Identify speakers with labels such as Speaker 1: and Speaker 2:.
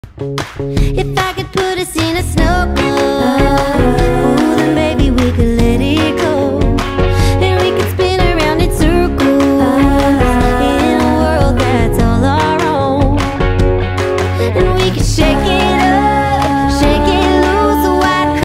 Speaker 1: If I could put us in a snow globe,